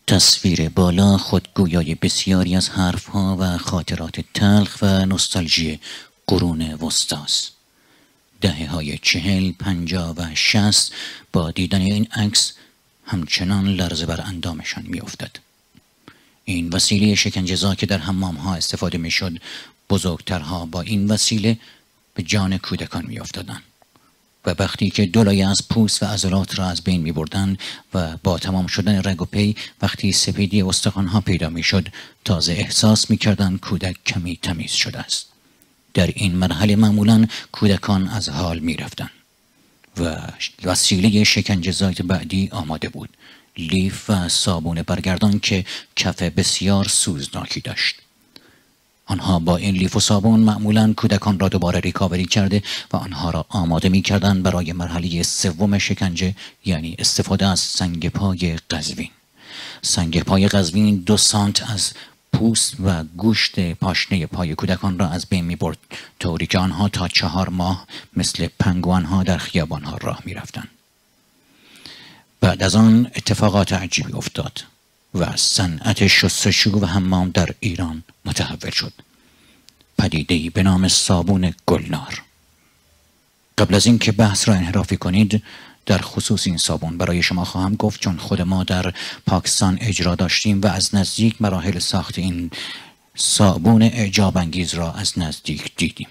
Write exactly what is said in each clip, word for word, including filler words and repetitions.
تصویر بالا خودگویای بسیاری از حرفها و خاطرات تلخ و نوستالژی قرون وسطاست. دهه های چهل، پنجاه و شصت با دیدن این عکس همچنان لرزه بر اندامشان میافتد. این وسیله شکنجه‌زا که در حمام ها استفاده میشد، بزرگترها با این وسیله به جان کودکان میافتادند و وقتی که دو لایه از پوست و عضلات را از بین می بردن و با تمام شدن رگ و پی وقتی سپیدی استخوان‌ها پیدا می شد، تازه احساس می کردن کودک کمی تمیز شده است. در این مرحله معمولاً کودکان از حال می رفتن و وسیله شکنجه‌زای بعدی آماده بود: لیف و صابون برگردان که کف بسیار سوزناکی داشت. آنها با این لیف و صابون معمولاً کودکان را دوباره ریکاوری کرده و آنها را آماده می کردن برای مرحله سوم شکنجه، یعنی استفاده از سنگ پای قزوین. سنگ پای قزوین دو سانت از پوست و گوشت پاشنه پای کودکان را از بین می برد، طوری که آنها تا چهار ماه مثل پنگوان ها در خیابان ها راه می رفتن. بعد از آن اتفاقات عجیبی افتاد و صنعت شستشو و حمام در ایران متحول شد. پدیده‌ای به نام صابون گلنار. قبل از اینکه بحث را انحرافی کنید، در خصوص این صابون برای شما خواهم گفت، چون خود ما در پاکستان اجرا داشتیم و از نزدیک مراحل ساخت این صابون اعجاب انگیز را از نزدیک دیدیم.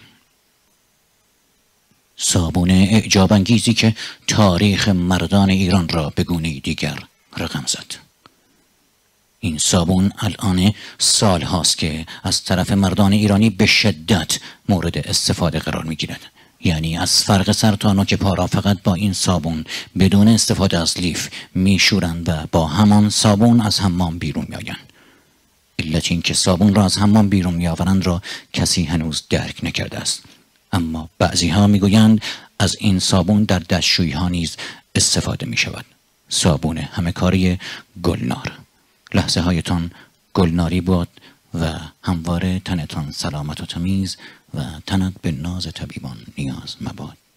صابون اعجاب انگیزی که تاریخ مردان ایران را به گونه‌ای دیگر رقم زد. این صابون الان سال هاست که از طرف مردان ایرانی به شدت مورد استفاده قرار می گیرد. یعنی از فرق سر تا نوک پا را فقط با این صابون بدون استفاده از لیف می شورند و با همان صابون از حمام بیرون می آیند. علت این که صابون را از حمام بیرون می آورند را کسی هنوز درک نکرده است. اما بعضی ها می گویند از این صابون در دستشویی ها نیز استفاده می شود. صابون همه کاری گلنار. لحظه هایتان گلناری بود و همواره تنتان سلامت و تمیز و تنت به ناز طبیبان نیاز مباد.